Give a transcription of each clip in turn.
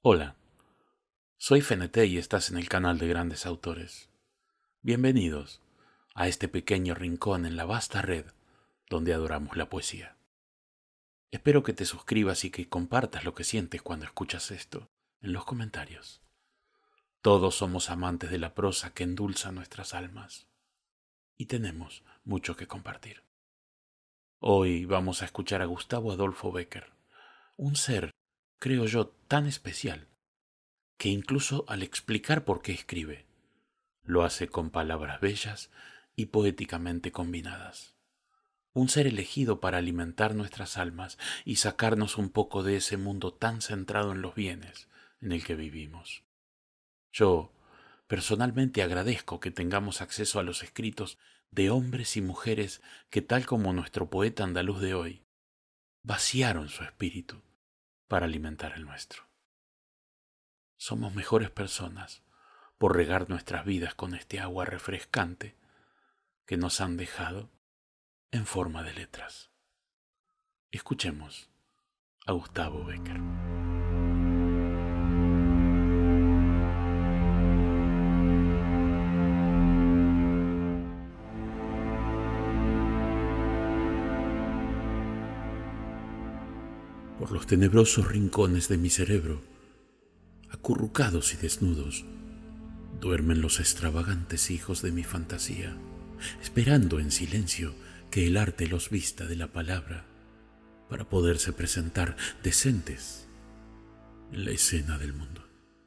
Hola, soy Fenete y estás en el canal de Grandes Autores. Bienvenidos a este pequeño rincón en la vasta red donde adoramos la poesía. Espero que te suscribas y que compartas lo que sientes cuando escuchas esto en los comentarios. Todos somos amantes de la prosa que endulza nuestras almas y tenemos mucho que compartir. Hoy vamos a escuchar a Gustavo Adolfo Bécquer, un ser, creo yo, tan especial que incluso al explicar por qué escribe, lo hace con palabras bellas y poéticamente combinadas. Un ser elegido para alimentar nuestras almas y sacarnos un poco de ese mundo tan centrado en los bienes en el que vivimos. Yo, personalmente, agradezco que tengamos acceso a los escritos de hombres y mujeres que, tal como nuestro poeta andaluz de hoy, vaciaron su espíritu para alimentar el nuestro. Somos mejores personas por regar nuestras vidas con este agua refrescante que nos han dejado en forma de letras. Escuchemos a Gustavo Bécquer. Por los tenebrosos rincones de mi cerebro, acurrucados y desnudos, duermen los extravagantes hijos de mi fantasía, esperando en silencio que el arte los vista de la palabra para poderse presentar decentes en la escena del mundo.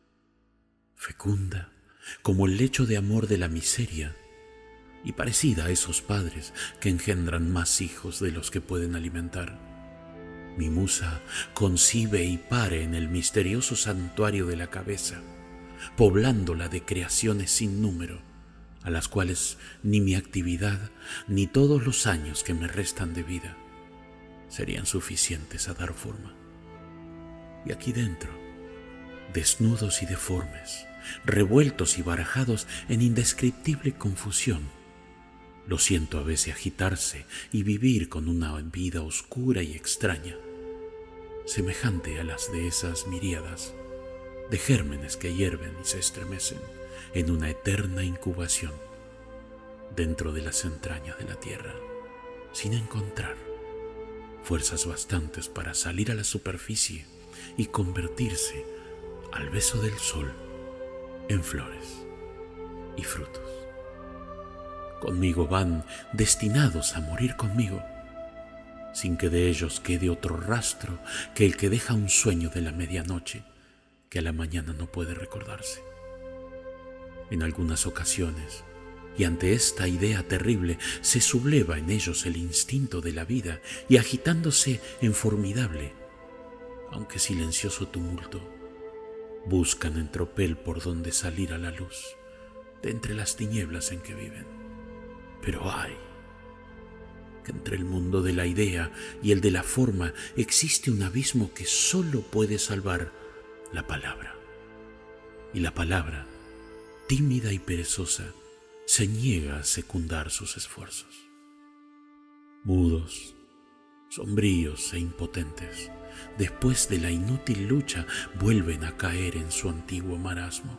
Fecunda como el lecho de amor de la miseria y parecida a esos padres que engendran más hijos de los que pueden alimentar. Mi musa concibe y pare en el misterioso santuario de la cabeza, poblándola de creaciones sin número, a las cuales ni mi actividad ni todos los años que me restan de vida serían suficientes a dar forma. Y aquí dentro, desnudos y deformes, revueltos y barajados en indescriptible confusión, lo siento a veces agitarse y vivir con una vida oscura y extraña, semejante a las de esas miríadas de gérmenes que hierven y se estremecen en una eterna incubación dentro de las entrañas de la tierra, sin encontrar fuerzas bastantes para salir a la superficie y convertirse al beso del sol en flores y frutos. Conmigo van destinados a morir conmigo, sin que de ellos quede otro rastro que el que deja un sueño de la medianoche que a la mañana no puede recordarse. En algunas ocasiones, y ante esta idea terrible, se subleva en ellos el instinto de la vida y agitándose en formidable, aunque silencioso tumulto, buscan en tropel por donde salir a la luz de entre las tinieblas en que viven. Pero ay, que entre el mundo de la idea y el de la forma existe un abismo que solo puede salvar la palabra. Y la palabra, tímida y perezosa, se niega a secundar sus esfuerzos. Mudos, sombríos e impotentes, después de la inútil lucha, vuelven a caer en su antiguo marasmo.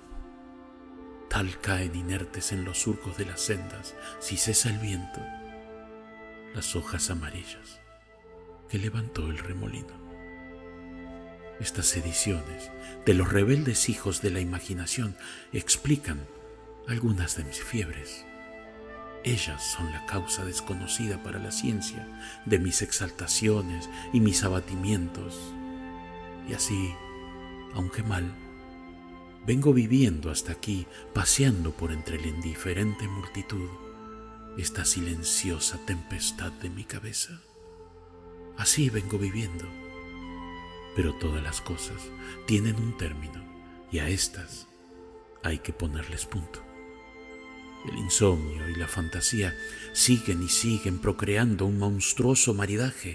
Tal caen inertes en los surcos de las sendas, si cesa el viento, las hojas amarillas que levantó el remolino. Estas ediciones de los rebeldes hijos de la imaginación explican algunas de mis fiebres. Ellas son la causa desconocida para la ciencia de mis exaltaciones y mis abatimientos. Y así, aunque mal, vengo viviendo hasta aquí, paseando por entre la indiferente multitud, esta silenciosa tempestad de mi cabeza. Así vengo viviendo. Pero todas las cosas tienen un término y a estas hay que ponerles punto. El insomnio y la fantasía siguen y siguen procreando un monstruoso maridaje.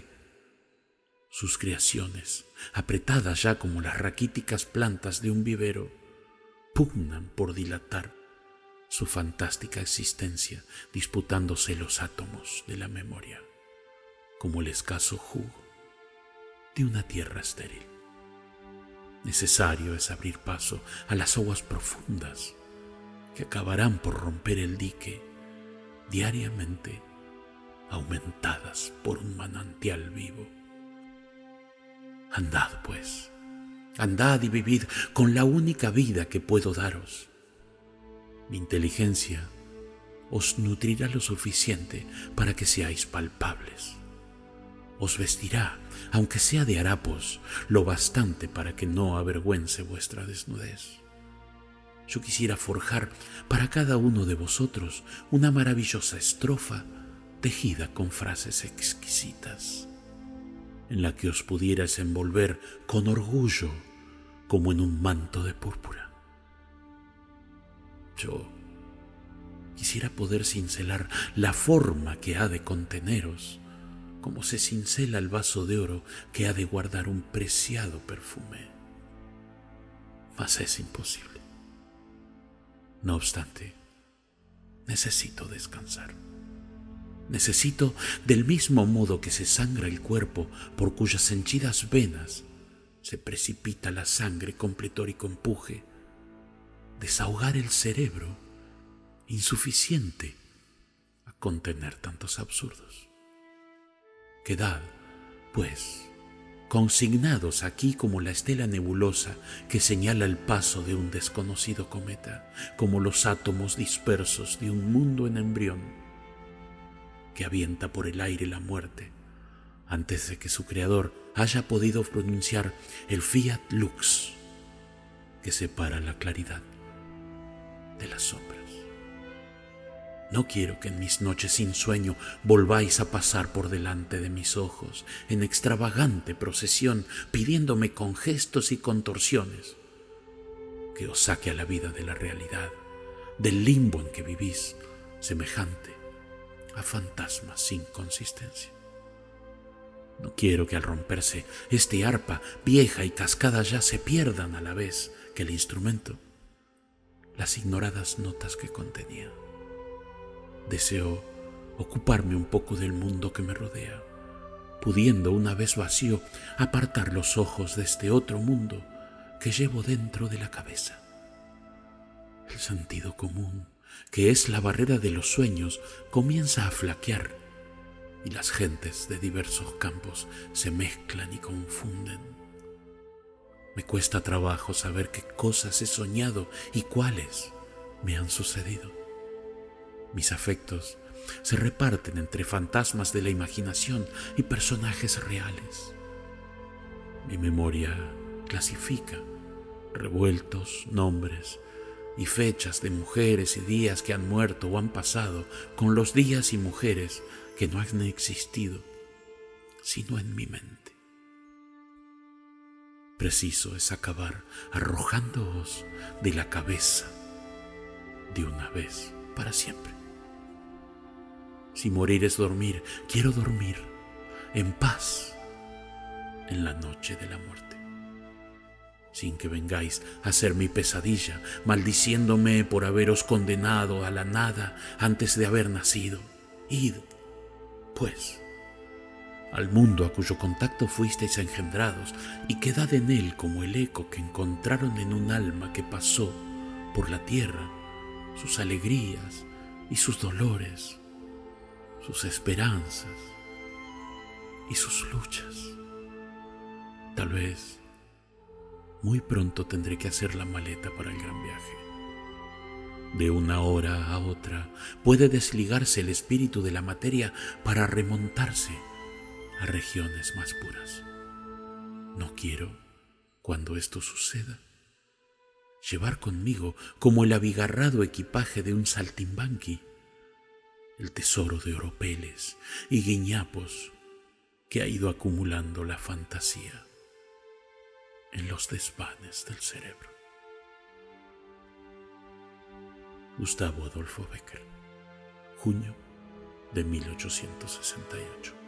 Sus creaciones, apretadas ya como las raquíticas plantas de un vivero, pugnan por dilatar su fantástica existencia, disputándose los átomos de la memoria, como el escaso jugo de una tierra estéril. Necesario es abrir paso a las aguas profundas que acabarán por romper el dique diariamente, aumentadas por un manantial vivo. Andad, pues, andad y vivid con la única vida que puedo daros. Mi inteligencia os nutrirá lo suficiente para que seáis palpables. Os vestirá, aunque sea de harapos, lo bastante para que no avergüence vuestra desnudez. Yo quisiera forjar para cada uno de vosotros una maravillosa estrofa tejida con frases exquisitas, en la que os pudierais envolver con orgullo como en un manto de púrpura. Yo quisiera poder cincelar la forma que ha de conteneros, como se cincela el vaso de oro que ha de guardar un preciado perfume. Mas es imposible. No obstante, necesito descansar. Necesito, del mismo modo que se sangra el cuerpo por cuyas henchidas venas se precipita la sangre con pletórico empuje, desahogar el cerebro insuficiente a contener tantos absurdos. Quedad, pues, consignados aquí como la estela nebulosa que señala el paso de un desconocido cometa, como los átomos dispersos de un mundo en embrión que avienta por el aire la muerte antes de que su creador haya podido pronunciar el fiat lux que separa la claridad de las sombras. No quiero que en mis noches sin sueño volváis a pasar por delante de mis ojos en extravagante procesión, pidiéndome con gestos y contorsiones que os saque a la vida de la realidad, del limbo en que vivís, semejante a fantasmas sin consistencia. No quiero que al romperse este arpa vieja y cascada ya se pierdan a la vez que el instrumento las ignoradas notas que contenía. Deseo ocuparme un poco del mundo que me rodea, pudiendo una vez vacío apartar los ojos de este otro mundo que llevo dentro de la cabeza. El sentido común, que es la barrera de los sueños, comienza a flaquear y las gentes de diversos campos se mezclan y confunden. Me cuesta trabajo saber qué cosas he soñado y cuáles me han sucedido. Mis afectos se reparten entre fantasmas de la imaginación y personajes reales. Mi memoria clasifica revueltos nombres y fechas de mujeres y días que han muerto o han pasado con los días y mujeres que no han existido, sino en mi mente. Preciso es acabar arrojándoos de la cabeza de una vez para siempre. Si morir es dormir, quiero dormir en paz en la noche de la muerte, sin que vengáis a ser mi pesadilla, maldiciéndome por haberos condenado a la nada antes de haber nacido. Id, pues, al mundo a cuyo contacto fuisteis engendrados y quedad en él como el eco que encontraron en un alma que pasó por la tierra, sus alegrías y sus dolores, sus esperanzas y sus luchas. Tal vez muy pronto tendré que hacer la maleta para el gran viaje. De una hora a otra puede desligarse el espíritu de la materia para remontarse a regiones más puras. No quiero, cuando esto suceda, llevar conmigo como el abigarrado equipaje de un saltimbanqui el tesoro de oropeles y guiñapos que ha ido acumulando la fantasía en los desvanes del cerebro. Gustavo Adolfo Bécquer, junio de 1868.